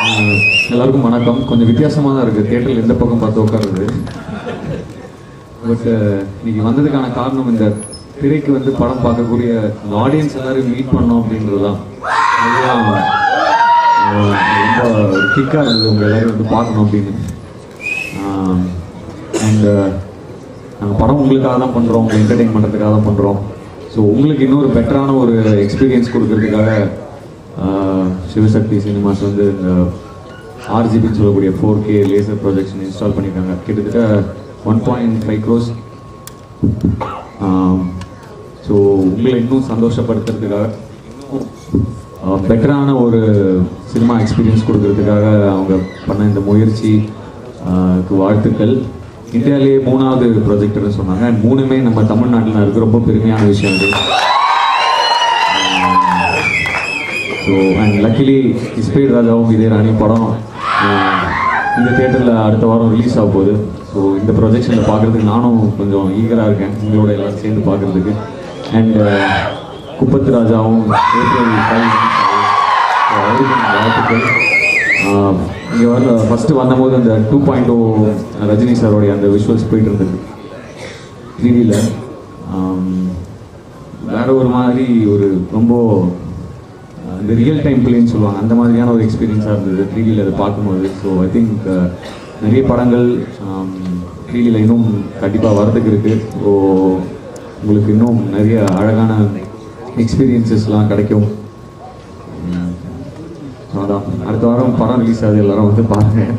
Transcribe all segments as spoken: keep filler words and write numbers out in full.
எல்லாருக்கும் வணக்கம். கொஞ்சம் வித்தியாசமாக தான் இருக்குது தியேட்டரில் எந்த பக்கம் பார்த்து உட்காருது. பட் இன்னைக்கு வந்ததுக்கான காரணம் இந்த திரைக்கு வந்து படம் பார்க்கக்கூடிய ஆடியன்ஸ் எல்லாரும் மீட் பண்ணோம் அப்படின்றது தான். அதுதான் ரொம்ப கிக்காக இருந்தது உங்கள் எல்லோரும் வந்து பார்க்கணும் அப்படின்னு. அண்ட் நாங்கள் படம் உங்களுக்காக தான் பண்ணுறோம், உங்களை என்டர்டெயின் பண்ணுறதுக்காக தான் பண்ணுறோம். ஸோ உங்களுக்கு இன்னொரு பெட்டரான ஒரு எக்ஸ்பீரியன்ஸ் கொடுக்கறதுக்காக சிவசக்தி சினிமாஸ் வந்து இந்த ஆர்ஜிபின்னு சொல்லக்கூடிய four K laser projection install பண்ணியிருக்காங்க. கிட்டத்தட்ட one point five crores. So உங்களை இன்னும் சந்தோஷப்படுத்துறதுக்காக இன்னும் பெட்டரான ஒரு சினிமா எக்ஸ்பீரியன்ஸ் கொடுக்கறதுக்காக அவங்க பண்ண இந்த முயற்சிக்கு வாழ்த்துக்கள். இந்தியாவிலேயே மூணாவது ப்ரொஜெக்டர்னு சொன்னாங்க. அண்ட் மூணுமே நம்ம தமிழ்நாட்டில் இருக்குது. ரொம்ப பெருமையான விஷயம் அது. ஸோ அண்ட் லக்கிலி இஸ்பேட் ராஜாவும் இதே ராணி படம் இந்த தியேட்டரில் அடுத்த வாரம் ரிலீஸ் ஆக போகுது. ஸோ இந்த ப்ரொஜெக்ஷனில் பார்க்குறதுக்கு நானும் கொஞ்சம் ஈகராக இருக்கேன், உங்களோட எல்லோரும் சேர்ந்து பார்க்குறதுக்கு. அண்ட் குப்பத்து ராஜாவும் ஏப்ரல் ஃபைவ் வாழ்த்துக்கள். இங்கே வர ஃபஸ்ட்டு வந்தபோது அந்த டூ பாயிண்ட் ஓ ரஜினி சாரோடைய அந்த விஷுவல்ஸ் போயிட்டு இருந்தது த்ரீ டியில். வேற ஒரு மாதிரி ஒரு ரொம்ப இந்த ரியல் டைம் பிளேன்னு சொல்லுவாங்க, அந்த மாதிரியான ஒரு எக்ஸ்பீரியன்ஸாக இருந்தது த்ரீ டியில் அதை பார்க்கும்போது. ஸோ ஐ திங்க் நிறைய படங்கள் த்ரீ டியில் இன்னும் கண்டிப்பாக வரதுக்கு இருக்குது. ஸோ உங்களுக்கு இன்னும் நிறைய அழகான எக்ஸ்பீரியன்ஸஸ்லாம் கிடைக்கும். அதான் அடுத்த வாரம் படம் ரிலீஸ் ஆகுது, எல்லாரும் வந்து பாருங்கள்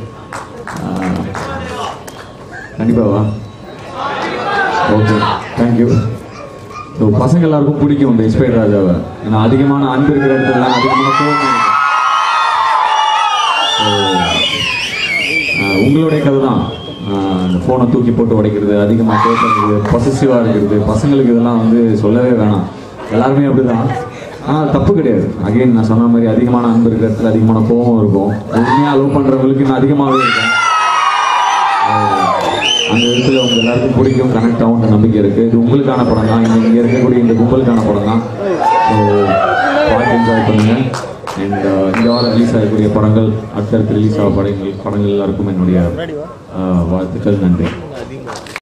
கண்டிப்பாக. Okay, thank you. ஸோ பசங்க எல்லாருக்கும் பிடிக்கும் இந்த இஸ்பேட் ராஜாவை. ஏன்னா அதிகமான அன்பு இருக்கிற இடத்துலலாம் அதிகமான கோபம். ஸோ உங்களுடைய கதை தான் இந்த ஃபோனை தூக்கி போட்டு உடைக்கிறது, அதிகமாக பேசுறது, பொசசிவாக இருக்கிறது. பசங்களுக்கு இதெல்லாம் வந்து சொல்லவே வேணாம், எல்லாருமே அப்படி தான். ஆனால் தப்பு கிடையாது. அகைன் நான் சொன்ன மாதிரி அதிகமான அன்பு இருக்கிற இடத்துல அதிகமான கோபம் இருக்கும். உண்மையாக லவ் பண்ணுறவங்களுக்கு இன்னும் அதிகமாகவே இருக்கும். அந்த இடத்துல உங்கள் எல்லாருக்கும் பிடிக்கும், கனெக்ட் ஆகுன்ற நம்பிக்கை இருக்குது. இது உங்களுக்கான படம் தான், இங்கே இங்கே இருக்கக்கூடிய இந்த கும்பலுக்கான படம் தான். ஸோ பார்த்து என்ஜாய் பண்ணுங்கள். அண்ட் இந்த வாரம் ரிலீஸ் ஆகக்கூடிய படங்கள், அடுத்தடுத்து ரிலீஸ் ஆக படங்கள் படங்கள் எல்லாருக்கும் என்னுடைய வாழ்த்துக்கள். நன்றி.